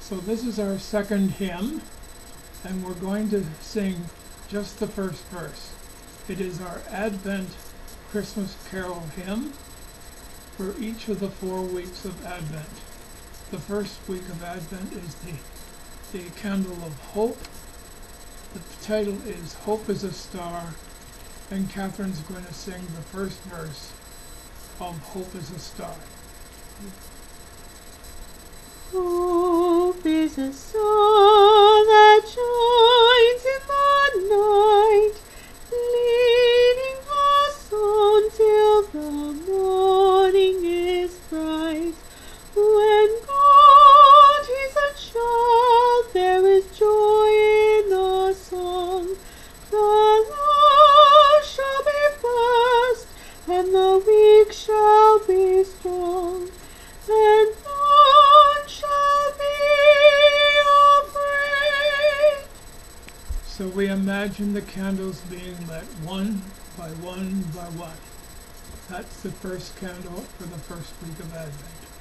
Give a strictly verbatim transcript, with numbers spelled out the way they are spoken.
So this is our second hymn, and we're going to sing just the first verse. It is our Advent Christmas Carol hymn for each of the four weeks of Advent. The first week of Advent is the, the Candle of Hope. The title is Hope is a Star, and Catherine's going to sing the first verse of Hope is a Star. Hope is a star that shines in the night, leading us on till the morning is bright. When God is a child, there is joy in our song. The last shall be first, and the weak shall be strong, and none shall be afraid. So we imagine the candles being lit one by one by one. That's the first candle for the first week of Advent.